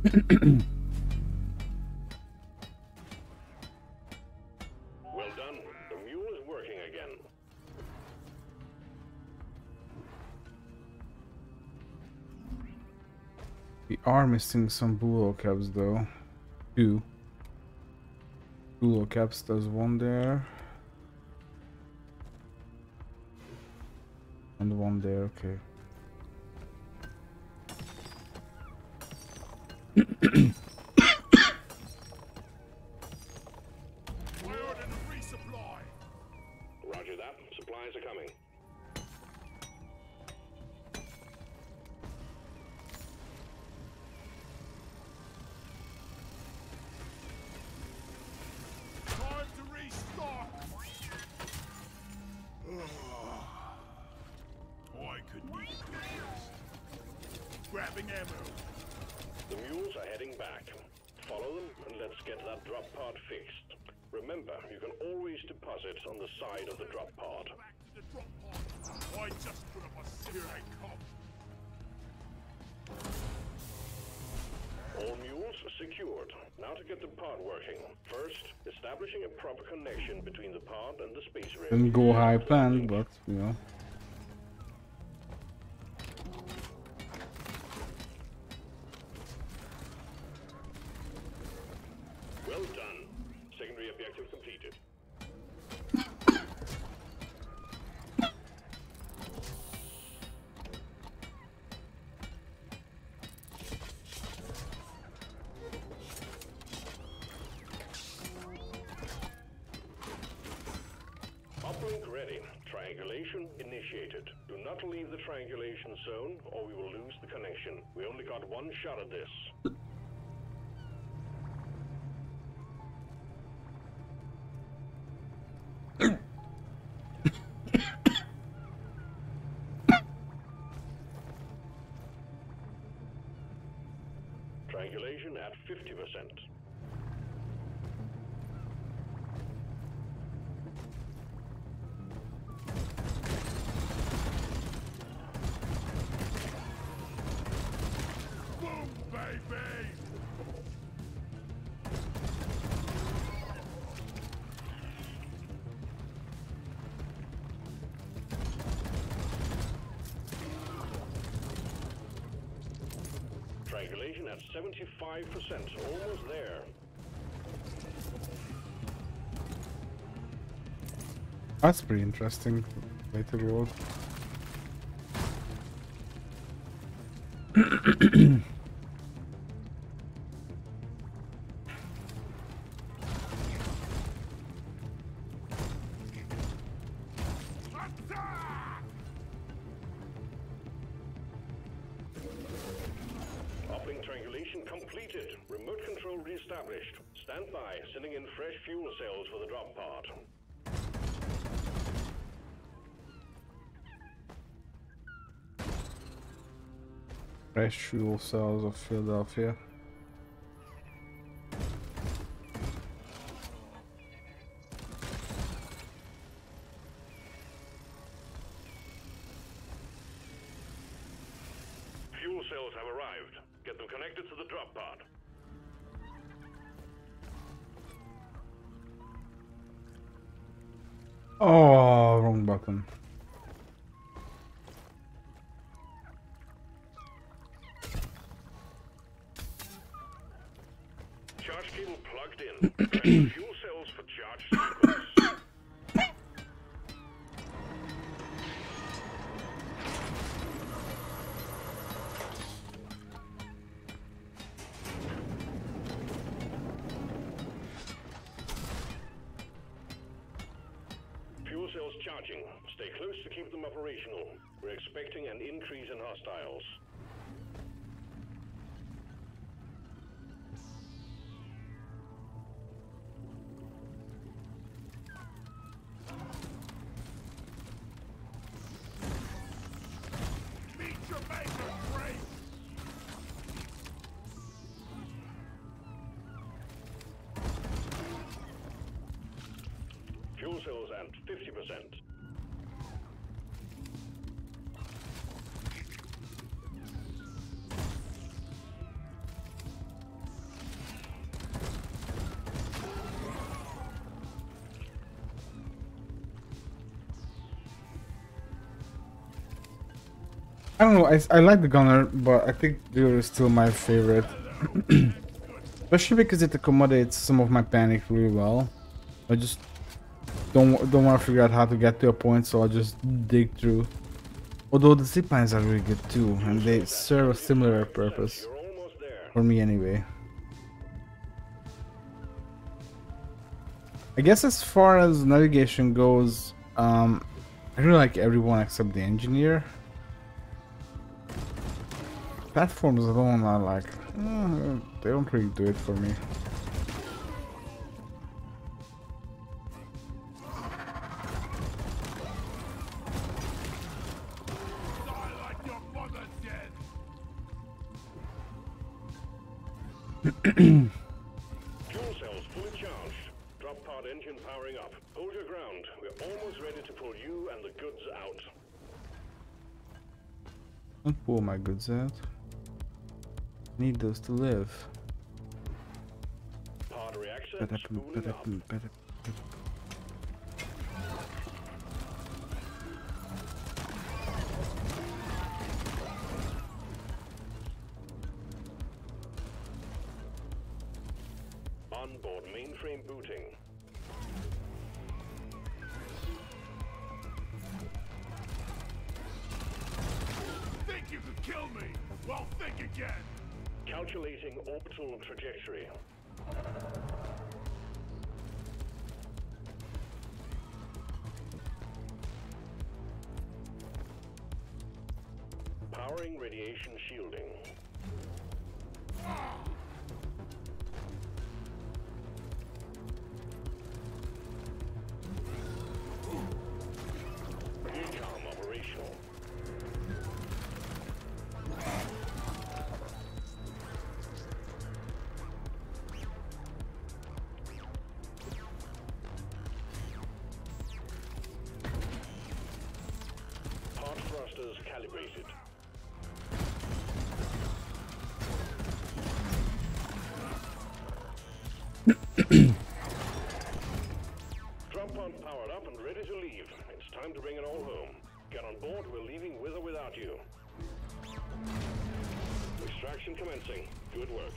Well done. The mule is working again. We are missing some bulo caps though. Two. Bulo caps, there's one there. And one there, okay. Roger that. Supplies are coming. Time to restock. I could need a good rest. Grabbing ammo. The mules are heading back. Follow them and let's get that drop pod fixed. Remember, you can always deposit on the side of the drop pod. Back to the drop pod. I just put up a here they come. All mules secured. Now to get the pod working. First, establishing a proper connection between the pod and the space rail. Didn't go high planned, but you know. Well done. Secondary objective completed. Uplink ready. Triangulation initiated. Do not leave the triangulation zone or we will lose the connection. We only got one shot at this. Triangulation at 50%. Boom, baby! Triangulation at 75%, almost there. That's pretty interesting. Later world. Uplink triangulation completed. Remote control reestablished. Stand by, sending in fresh fuel cells for the drop pod. Fresh fuel cells of Philadelphia. Fuel cells have arrived. Get them connected to the drop pod. Oh, wrong button. Charge cable plugged in. Connect fuel cells for charge sequence. Fuel cells charging. Stay close to keep them operational. We're expecting an increase in hostiles. Meet your maker, Grace! Fuel cells at 50%. I don't know. I like the gunner, but I think Duo is still my favorite, especially because it accommodates some of my panic really well. I just don't want to figure out how to get to a point, so I'll just dig through. Although the ziplines are really good too, and they serve a similar purpose You're almost there. for me anyway. I guess as far as navigation goes, I really like everyone except the engineer. Platforms alone are like, they don't really do it for me. Fuel cells fully charged. Drop pod engine powering up. Hold your ground. We're almost ready to pull you and the goods out. Don't pull my goods out. Need those to live. Pod reactor spooling up. Onboard mainframe booting. Think you could kill me? Well, think again. Calculating orbital trajectory. Powering radiation shielding. Recon operational. Pod thrusters calibrated. Drop pod powered up and ready to leave. It's time to bring it all home. Get on board, we're leaving with or without you. Extraction commencing. Good work.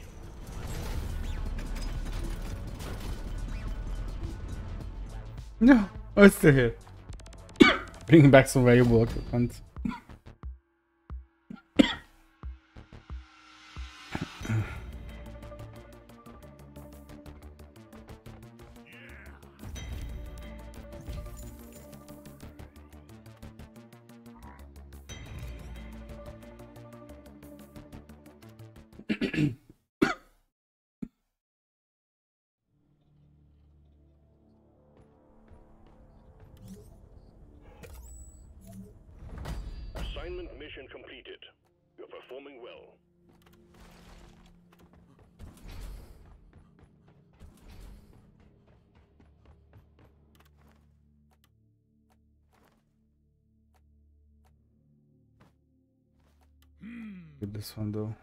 No, I'm still here. Bringing back some valuable equipment. Assignment mission completed. You're performing well. Get this one though.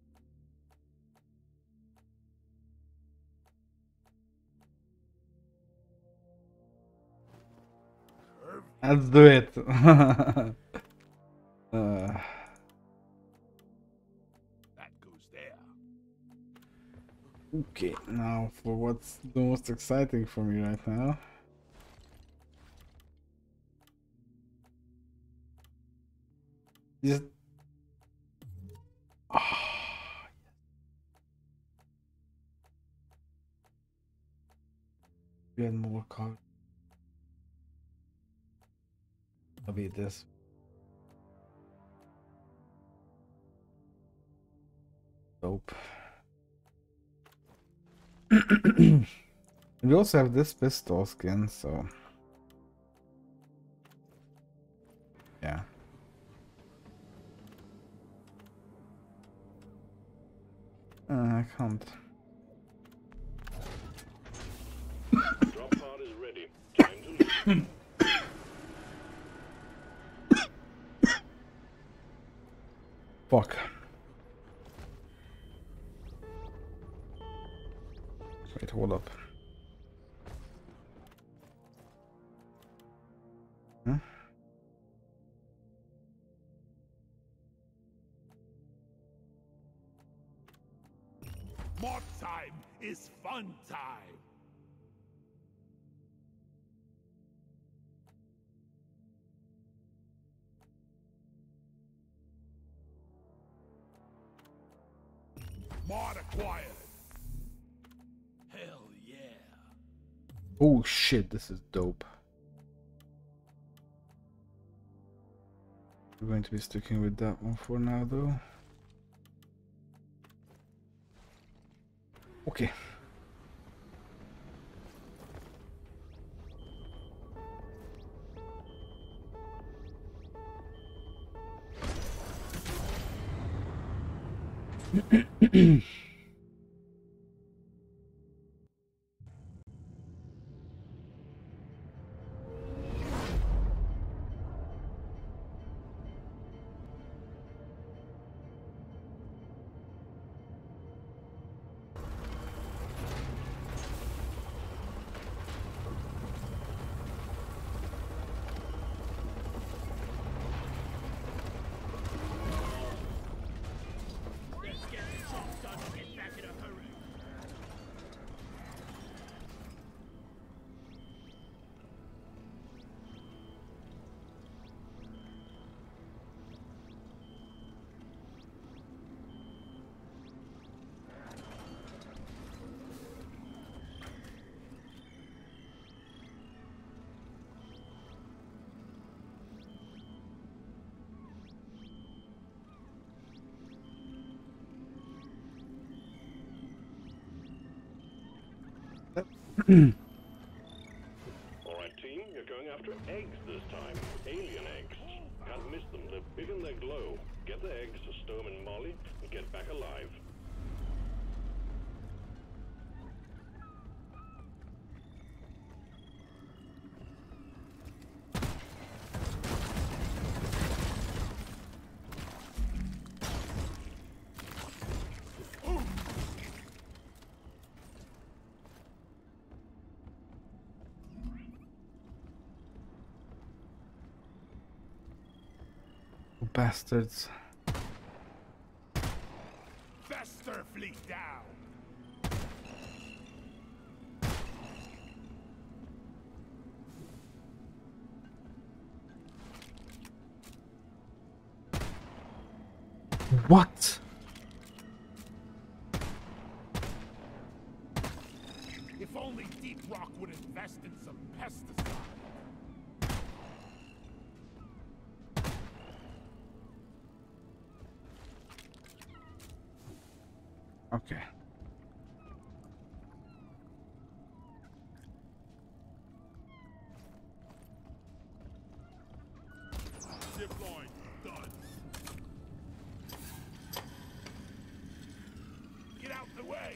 Let's do it. That goes there. Okay, now for what's the most exciting for me right now. Just get more cards. I'll be this. Dope. And we also have this pistol skin, so yeah. I can't. Drop pod is ready. Time to leave. Fuck. Wait, hold up. Huh? Mod time is fun time. Mod acquired. Hell yeah. Oh shit, this is dope. We're going to be sticking with that one for now though. Okay. Alright team, you're going after eggs this time. Alien eggs. Can't miss them, they're big and they glow. Get the eggs, stow them in Molly, and get back alive. Bastards. Fester fleet down. What? If only Deep Rock would invest in some pesticide. Okay. Zip line done. Get out the way.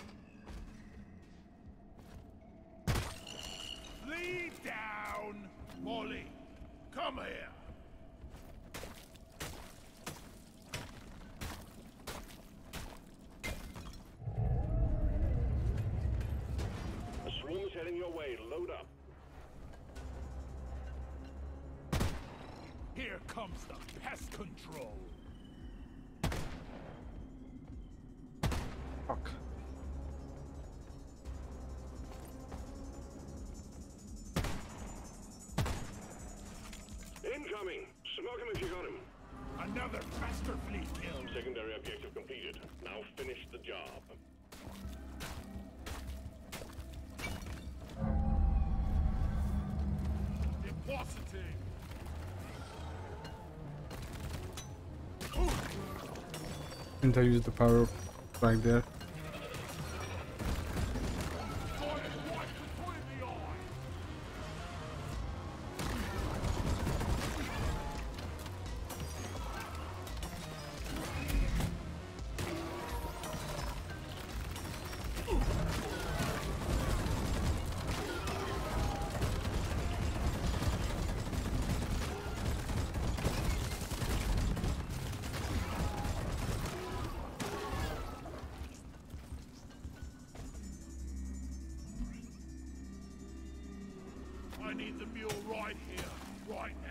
Lead down, Molly. Come here. A swarm's heading your way, load up. Here comes the pest control. Fuck. Incoming! Smoke him if you got him. Another Fester fleet killed. Secondary objective completed. Now finish the job. Depositing. Didn't I use the power right there? I need the mule right here, right now.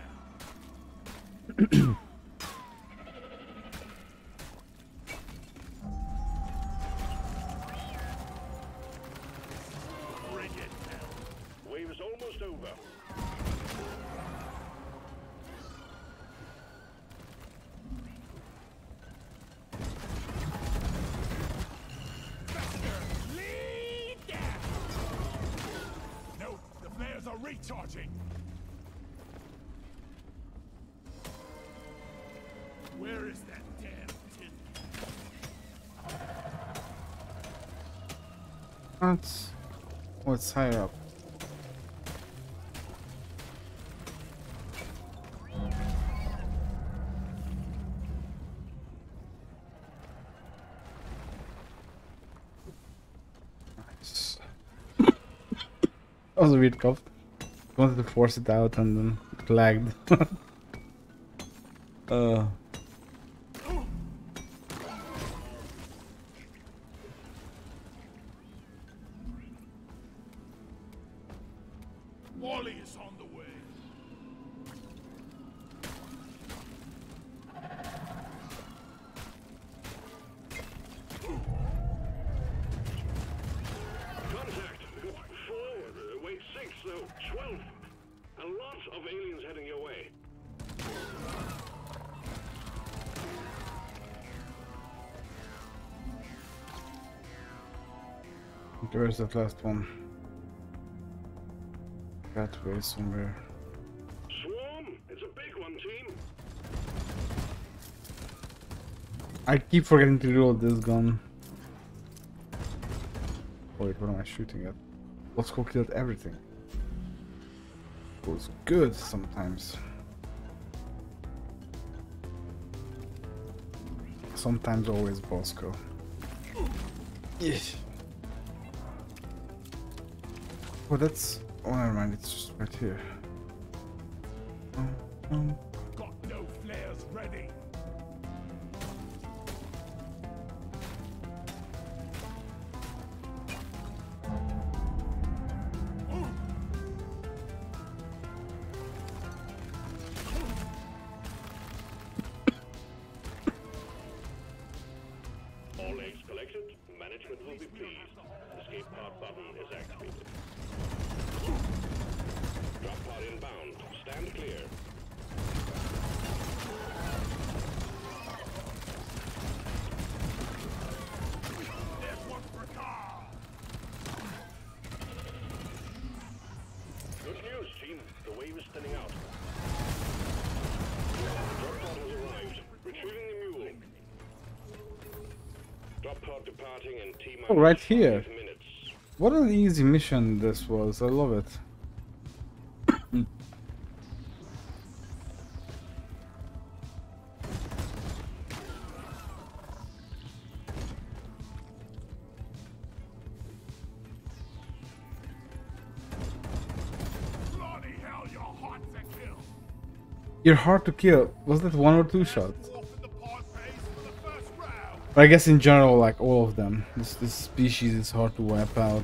Charging. Where is that damn tin? That's what's higher up. Nice. That was a weird cough. Wanted to force it out and then it lagged. Wally is on the way. Contact! 4, wait, 6, no, 12. A lot of aliens heading your way. Okay, where's that last one? That way somewhere. Swarm! It's a big one, team. I keep forgetting to reload this gun. Wait, what am I shooting at? Let's go kill everything. Goes good sometimes. Sometimes always Bosco. Yeah. Oh, that's... Oh, never mind, it's just right here. Got no flares ready. All eggs collected. Management will be pleased. Escape pod button is activated. Drop pod inbound. Stand clear. There's one for a car. Good news, team. The wave is thinning out. Drop pod has arrived. Retrieving the mule. Drop pod departing in T Oh, right here. 5 minutes. What an easy mission this was. I love it. Bloody hell, you're hot to kill. You're hard to kill. Was that 1 or 2 shots? Off in the pod phase for the first round. I guess in general, like all of them. This species is hard to wipe out.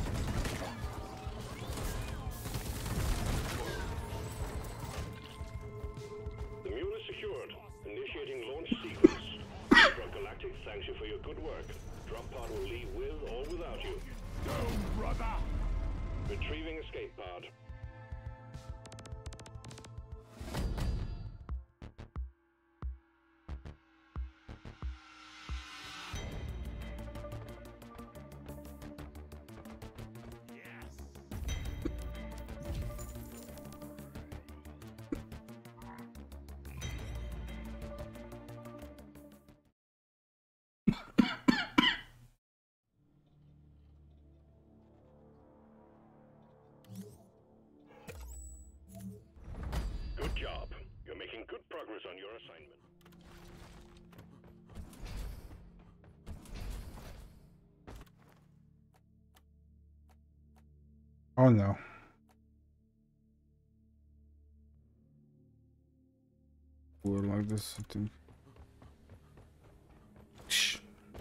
The mule is secured. Initiating launch sequence. Rock Galactic thanks you for your good work. Drop pod will leave with or without you. Go, brother. Retrieving escape pod. Good job. You're making good progress on your assignment. Oh no. Or like this, I think. Shh.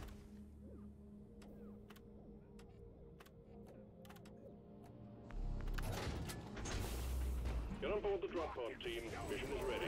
Get on board the drop pod, team. Mission is ready.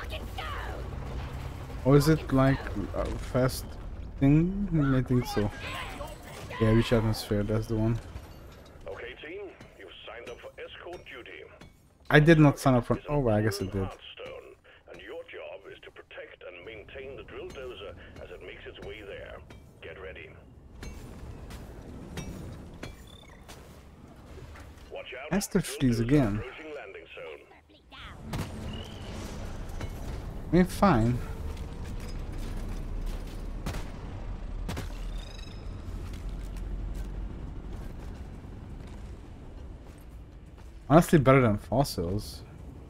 Or is it like a fast thing? I think so. Yeah, reach atmosphere, that's the one. Okay, team, you've signed up for escort duty. I did not sign up for. It's an Oh, well, I guess I iron did. Hearthstone, and your job is to protect and maintain the drill dozer as it makes its way there. Get ready. Watch out. Master Drill freeze dozer again. approaching landing zone. I mean, fine. Honestly, better than fossils.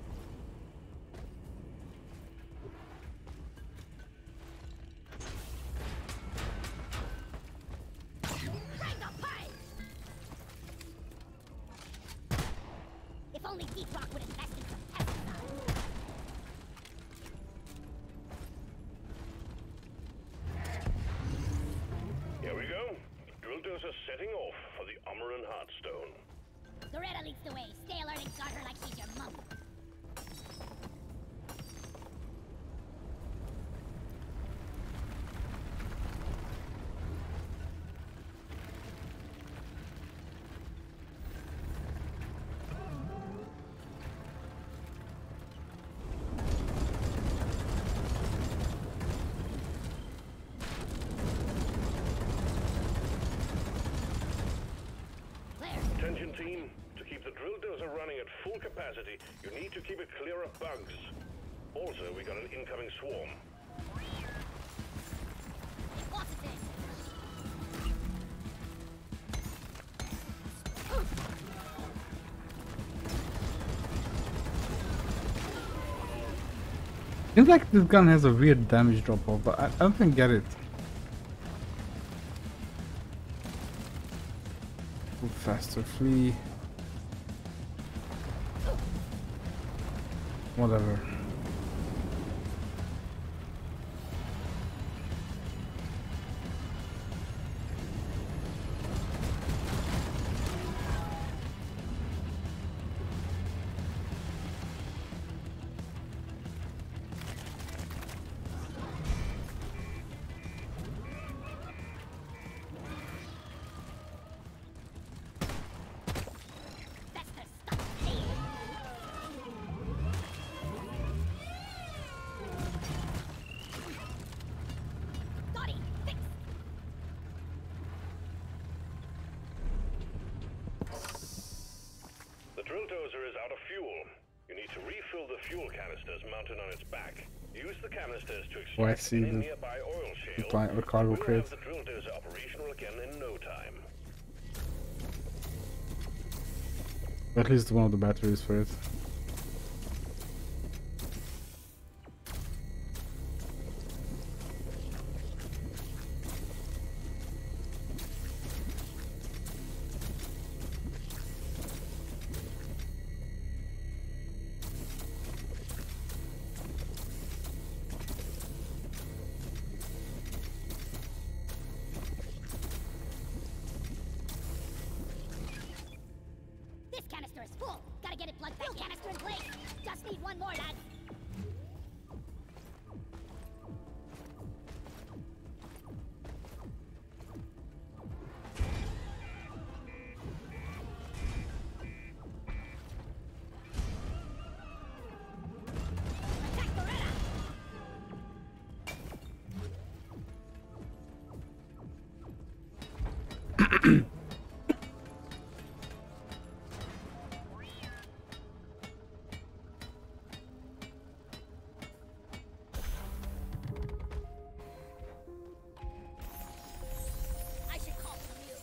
If only Deep Rock would invest in some pesticides. Here we go. Drill dozer setting off for the Amaran Hearthstone. Loretta leads the way. Stay alert and guard her like she's your mom. Attention team, to keep the drill dozer running at full capacity, you need to keep it clear of bugs. Also, we got an incoming swarm. What's it? Seems like this gun has a weird damage drop off, but I don't think get it. Move faster, flee. Whatever. That's the stuff. Hey. Got it. Fix. The drill dozer is out of fuel. You need to refill the fuel canisters mounted on its back. Use the canisters to Oh, I extract see any the- nearby oil shale. the cargo We'll crate. have the drill dozer operational again in no time. At least one of the batteries for it. This canister is full. Gotta get it plugged back. Canister in place. Just need one more, lads. Attack Loretta! I should call for you.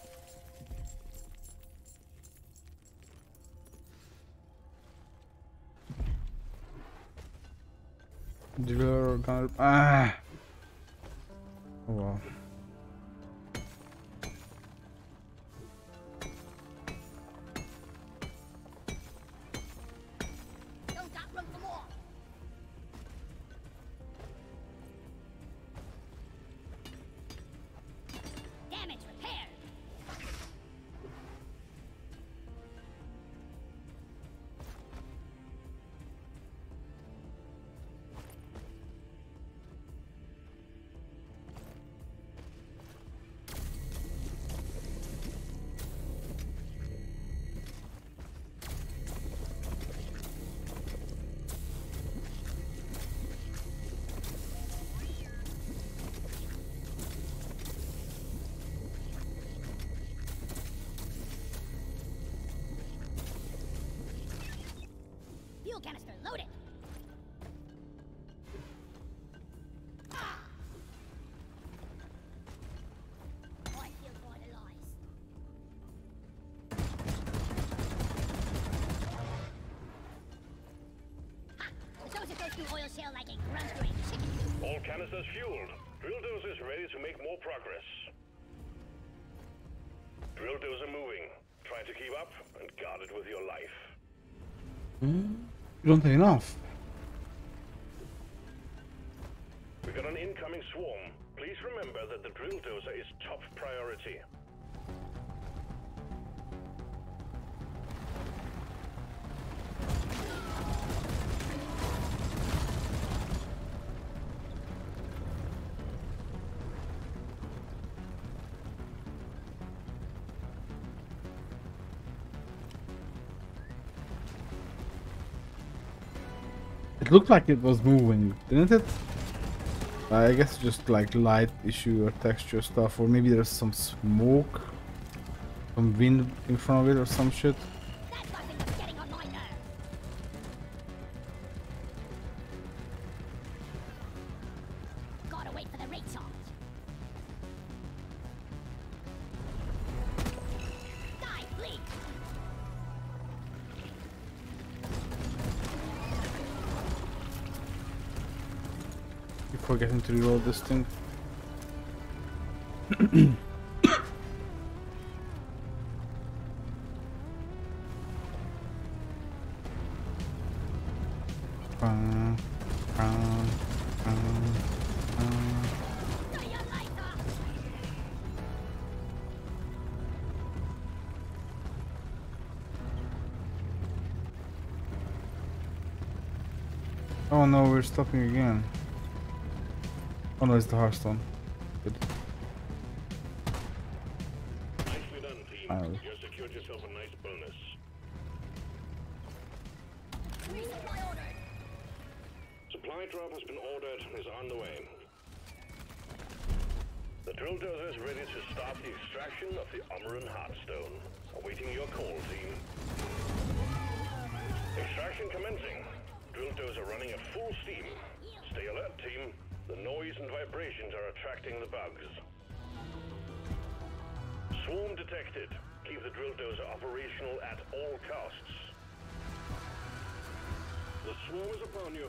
Driller gunner. Ah. Oh well. Don't got room for more. Damage repaired. Fuel canister loaded. I feel vitalized. Ha! The dozer goes through oil shale like a grunt during chicken coop. All canisters fueled. Drill dozers ready to make more progress. Drill dozer moving. Try to keep up and guard it with your life. You don't have enough. We got an incoming swarm. Please remember that the drill dozer is top priority. It looked like it was moving, didn't it? I guess just like light issue or texture stuff, or maybe there's some smoke, some wind in front of it or some shit. That fucking was getting on my nerves. Gotta wait for the recharge. Die, please. Before getting to reload this thing. Oh no, we're stopping again. Oh no, it's the Hearthstone. Good. Nicely done, team. Oh. You secured yourself a nice bonus. Resupply ordered. Supply drop has been ordered and is on the way. The drill dozer is ready to start the extraction of the Umaran Heartstone. Awaiting your call, team. Extraction commencing. Drill dozer running at full steam. Stay alert, team. The noise and vibrations are attracting the bugs. Swarm detected. Keep the drill dozer operational at all costs. The swarm is upon you.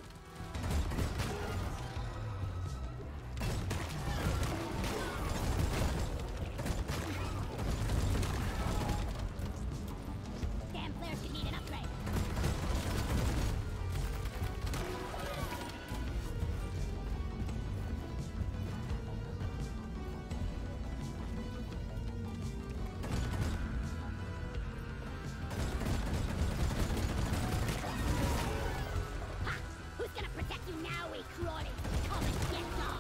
Damn flares could need an upgrade. Who's gonna protect you now, we crotty? Come and get some!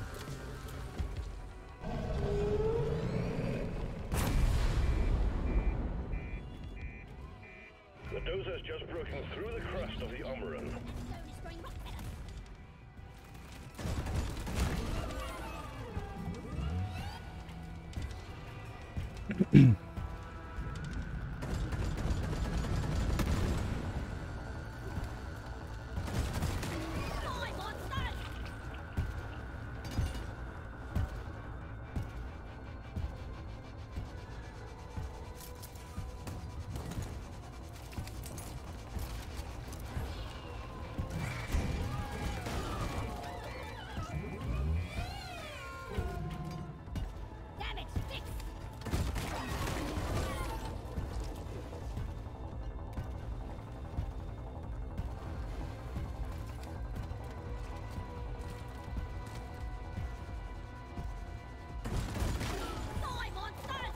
The dozer's just broken through the crust of the Umaran. So destroying rock pellets. Die, monsters! Damage fixed! Die, monsters!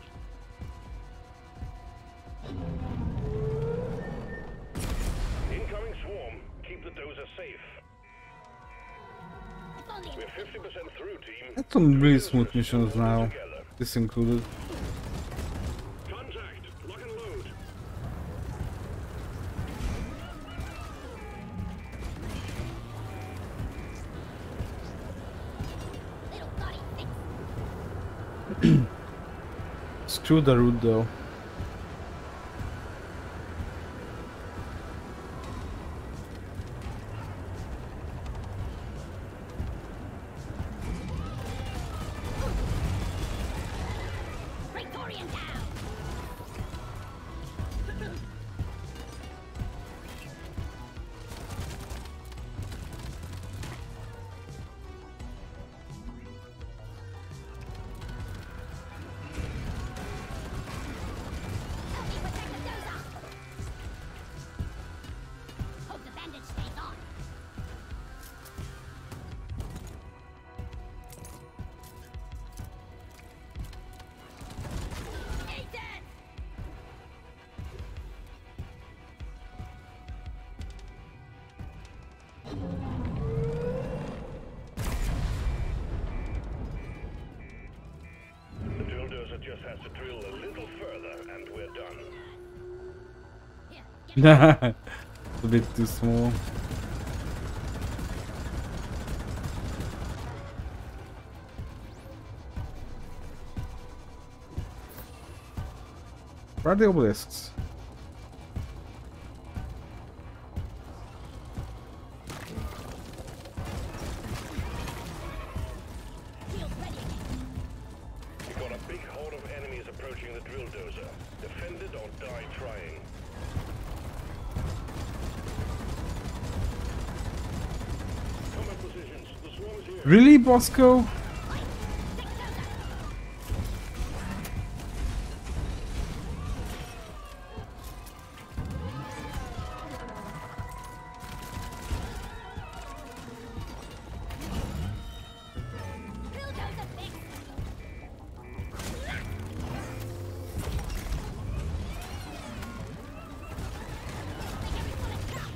Incoming swarm. Keep the dozer safe. If only We're 50% through, team. That's some really smooth missions now. Together. This included. Contact. Lock and load. little body fixed. Screw the root though. The drill dozer just has to drill a little further and we're done. Here, get A bit too small. Where are the obelisks? wheels ready again. We got a big horde of enemies approaching the drill dozer. Defend it or die trying. Combat positions. The swarm is here. Really, Bosco? Drill dozer fix. Make everyone a trap.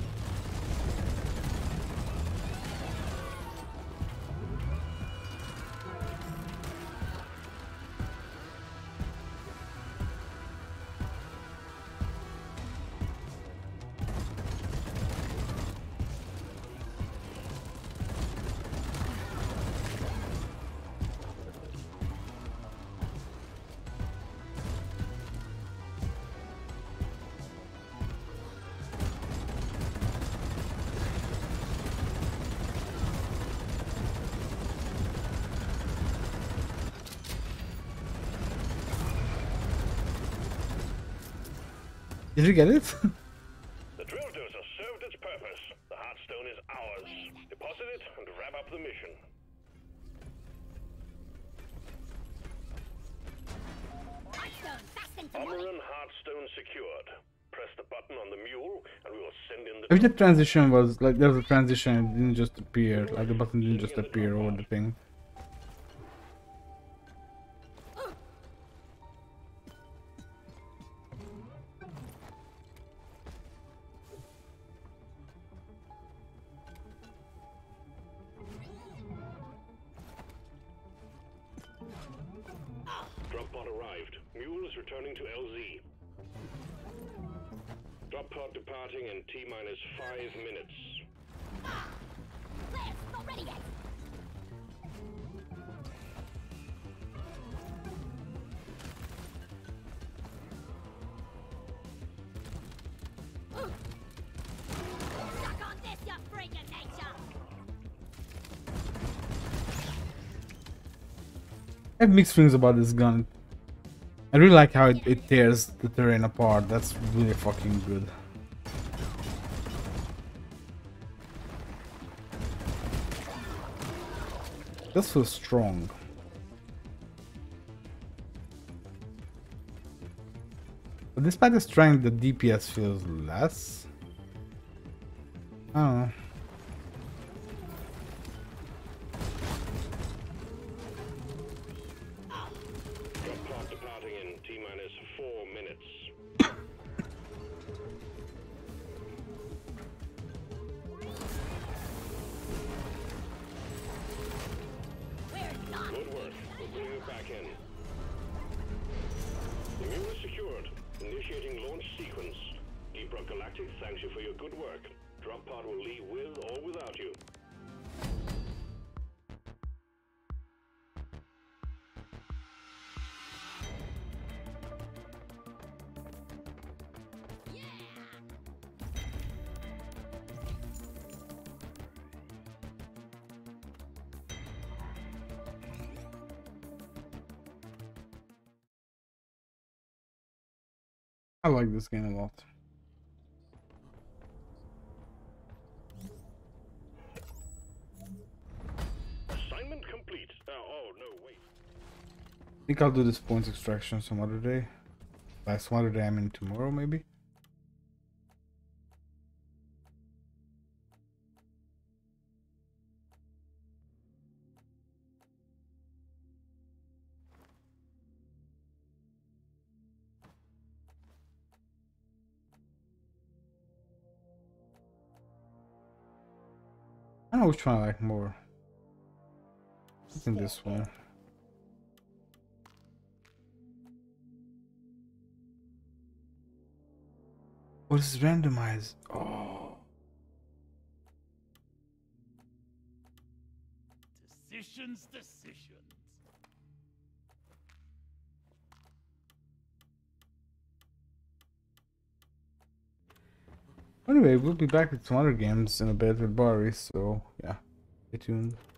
Did you get it? The drill dozer served its purpose. The heartstone is ours. Deposit it and wrap up the mission. Heartstone, fasten to Armor wood. and heartstone secured. Press the button on the mule and we will send in the If the transition was like there was a transition, it didn't just appear. Like the button didn't just appear over the thing. drop pod arrived. Mule is returning to LZ. Drop pod departing in T-minus 5 minutes. Flares, not ready yet. Suck on this, you freak of nature. I have mixed feelings about this gun. I really like how it tears the terrain apart. That's really fucking good. This feels strong. But despite the strength, the DPS feels less. I don't know. Drop pod departing in T-minus 4 minutes. We're not. Good work. We'll bring you back in. The mule is secured. Initiating launch sequence. Deep Rock Galactic thanks you for your good work. Drop pod will leave with or without you. I like this game a lot. Assignment complete. Oh, no, wait. I think I'll do this points extraction some other day. By some other day, I mean tomorrow, maybe. don't know which one I like more. I think this one. What is randomized? Oh. Decisions. Anyway, we'll be back with some other games in a bit with Bari, so yeah, stay tuned.